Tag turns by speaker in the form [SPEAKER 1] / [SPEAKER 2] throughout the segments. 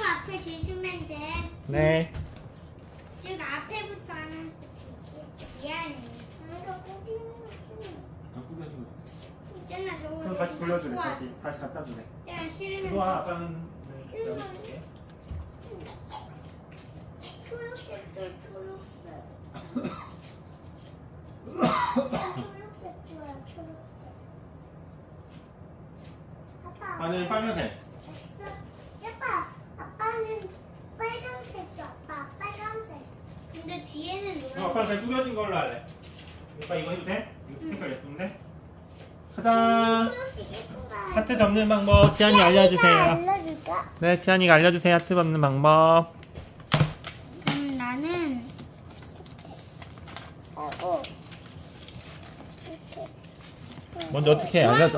[SPEAKER 1] 앞에 주시면 돼.
[SPEAKER 2] 네.
[SPEAKER 1] 즉 앞에부터 하나. 미안해.
[SPEAKER 2] 안 구겨진 거.
[SPEAKER 1] 있잖아 저거.
[SPEAKER 2] 그럼 다시 돌려주래. 다시 갖다 주래.
[SPEAKER 1] 야 싫으면.
[SPEAKER 2] 좋아, 아빠는 여기 줄게.
[SPEAKER 1] 초록색 줘 초록색. 초록색 줘요 초록색. 아빠.
[SPEAKER 2] 아빠는 빨간색.
[SPEAKER 1] 아빠. 아빠는 빨간색 줘. 아빠 빨간색. 근데 뒤에는 노란색.
[SPEAKER 2] 아빠는 잘 구겨진 걸로 할래. 아빠 이거 해도 돼? 이거 색깔 예쁜데? 가자.
[SPEAKER 1] 초록색 예쁜가?
[SPEAKER 2] 하트 접는 방법 지안이 알려주세요.
[SPEAKER 1] 알려줄까?
[SPEAKER 2] 네, 지안이가 알려주세요. 하트 접는 방법.
[SPEAKER 1] 나는 하고 이렇게
[SPEAKER 2] 먼저 어떻게 해? 알려줘.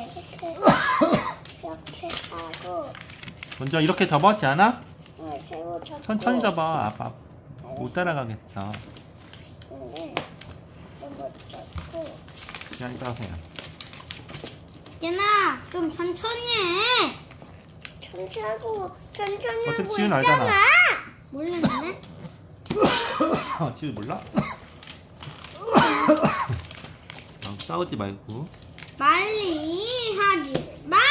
[SPEAKER 1] 이렇게 하고
[SPEAKER 2] 먼저 이렇게 접어, 지안아?
[SPEAKER 1] 세고 잡고
[SPEAKER 2] 천천히 접어. 아빠 못 따라가겠어.
[SPEAKER 1] 근데 못 잡고
[SPEAKER 2] 지안이 따라서요.
[SPEAKER 1] 얘나 좀 천천히 해. 천천히
[SPEAKER 2] 어차피
[SPEAKER 1] 하고
[SPEAKER 2] 지은
[SPEAKER 1] 있잖아.
[SPEAKER 2] 알잖아.
[SPEAKER 1] 모르는데?
[SPEAKER 2] 지우 몰라? 싸우지 말고.
[SPEAKER 1] 빨리 하지 마.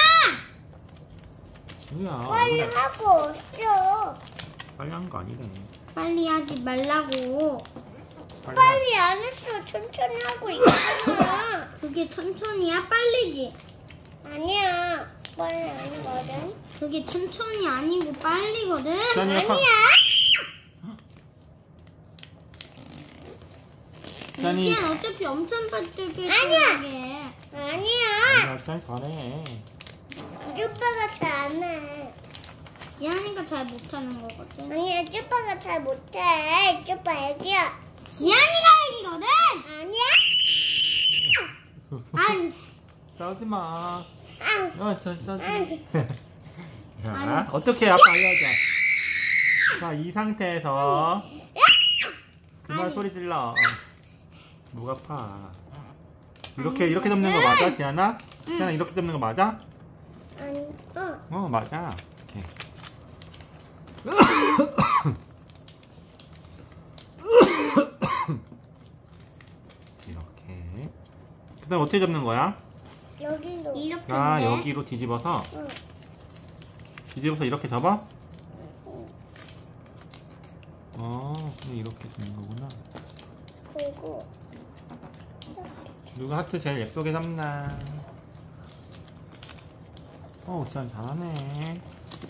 [SPEAKER 2] 지우야.
[SPEAKER 1] 빨리
[SPEAKER 2] 얼굴에
[SPEAKER 1] 하고 있어.
[SPEAKER 2] 빨리 한 거 아니래.
[SPEAKER 1] 빨리 하지 말라고.
[SPEAKER 2] 빨리
[SPEAKER 1] 안 했어. 천천히 하고 있잖아. 그게 천천히야 빨리지? 아니야. 빨리 아니거든. 그게 천천히 아니고 빨리거든.
[SPEAKER 2] 지안이가
[SPEAKER 1] 아니야.
[SPEAKER 2] 지안이.
[SPEAKER 1] 이제 어차피 엄청 빠뜨게. 아니야.
[SPEAKER 2] 지안이 잘해.
[SPEAKER 1] 쭈빠가 잘 안 해. 지안이가 잘 못하는 거거든. 아니야, 쭈빠가 잘 못해. 쭈빠 애기야. 지안이가 애기거든. 아니야. 아니.
[SPEAKER 2] 싸우지 마. 싸우지.
[SPEAKER 1] 아니.
[SPEAKER 2] 자, 어떻게 아빠 알려줘. 자, 이 상태에서 그만
[SPEAKER 1] 아니.
[SPEAKER 2] 소리 질러. 목 아파. 이렇게 접는 거 맞아, 지안아? 지안아 이렇게 접는 거 맞아?
[SPEAKER 1] 아니,
[SPEAKER 2] 맞아. 이렇게. 이렇게. 그다음 어떻게 접는 거야?
[SPEAKER 1] 여기로. 이렇게.
[SPEAKER 2] 여기로 뒤집어서.
[SPEAKER 1] 응.
[SPEAKER 2] 뒤집어서 이렇게 접어? 그냥 이렇게 접는 거구나.
[SPEAKER 1] 그리고
[SPEAKER 2] 누가 하트 제일 예쁘게 접나? 지안이 잘하네.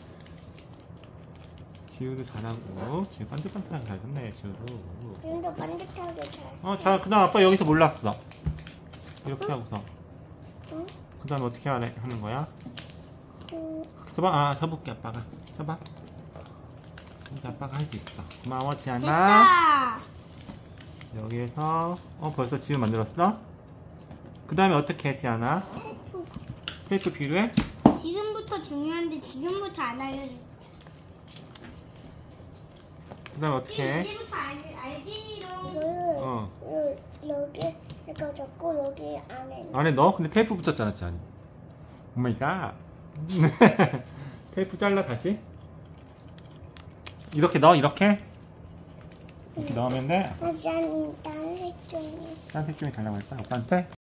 [SPEAKER 2] 지우도 잘하고. 지우 반듯반듯하게 잘 접네, 지우도.
[SPEAKER 1] 좀 더 반듯하게 잘.
[SPEAKER 2] 자, 그 다음 아빠 여기서 몰랐어. 이렇게 하고서.
[SPEAKER 1] 응?
[SPEAKER 2] 그 다음에 어떻게 하는 거야?
[SPEAKER 1] 응.
[SPEAKER 2] 접어. 접을게, 아빠가. 접어. 이제 아빠가 할 수 있어. 고마워, 지안아.
[SPEAKER 1] 됐다.
[SPEAKER 2] 여기에서, 벌써 지우 만들었어? 그 다음에 어떻게 해, 지안아? 테이프 필요해?
[SPEAKER 1] 지금부터 중요한데 지금부터 안 알려줄게.
[SPEAKER 2] 그 다음에 어떻게 해?
[SPEAKER 1] 이제부터 알지롱. 여기 이거 잡고 여기 안에.
[SPEAKER 2] 안에 넣어? 근데 테이프 붙였잖아, 지안이. 오마이갓. 테이프 잘라, 다시. 이렇게 넣어, 이렇게. 이렇게 넣으면 돼.
[SPEAKER 1] 난 색종이.
[SPEAKER 2] 딴 색종이 달라고 했다, 오빠한테?